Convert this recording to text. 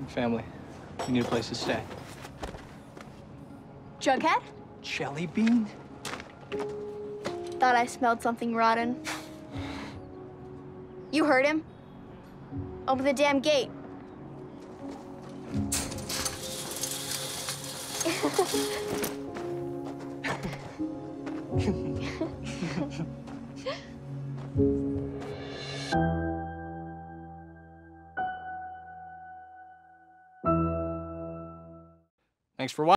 Family. We need a place to stay. Jughead? Jelly bean? Thought I smelled something rotten. You heard him. Open the damn gate. Thanks for watching.